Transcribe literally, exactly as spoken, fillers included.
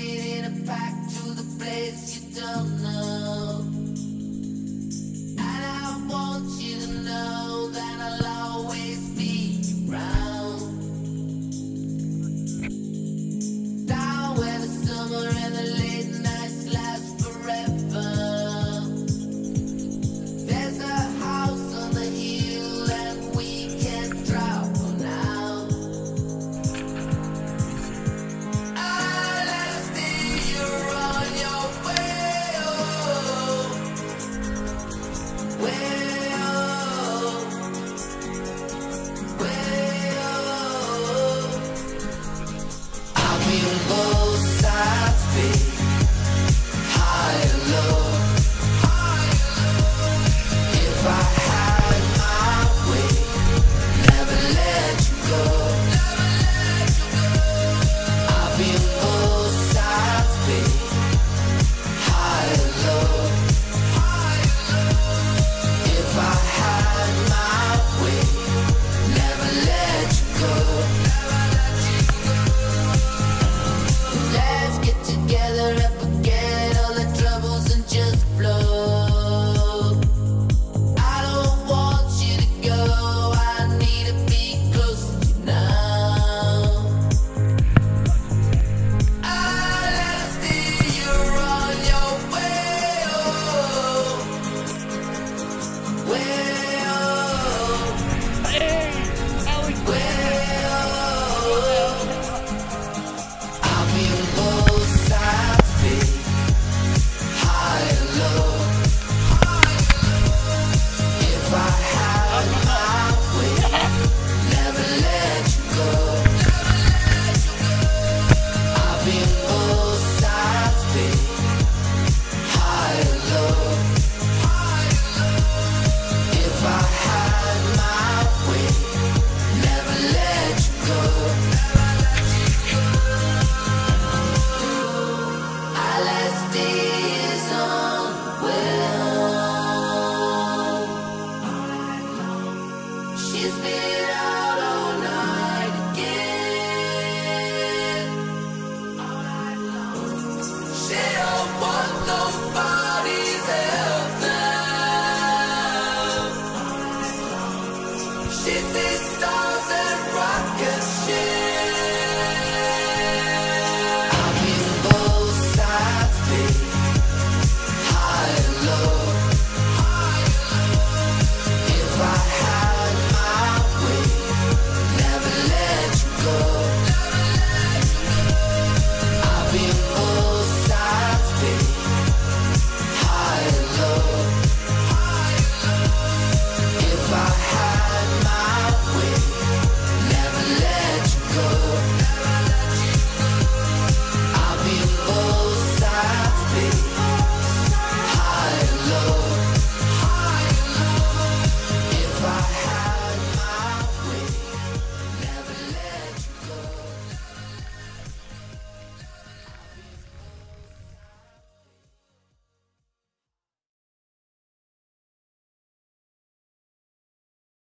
it in a pack to the place you don't know. And I want you to know that I'll always be around. Down where the summer and the late nights last forever. There's a house on the hill and we can drop on out. I'll let us steer you on your way, oh, way, oh, way, oh. I'll be on both sides, babe, high and low. If I had my way, never let you go. I'll be on both sides, babe, high and low. If I had my way, never let you go. Let's get together and forget all the troubles and just flow. I don't want you to go, I need to be close to you now. I'll let us steer you on your way, oh, way, oh, way, oh. I'll be on both sides, babe, high and low. If I had my way, never let you go. I'll be on both sides, babe, high and low. If I had my way, never let you go. I let days on well. She's been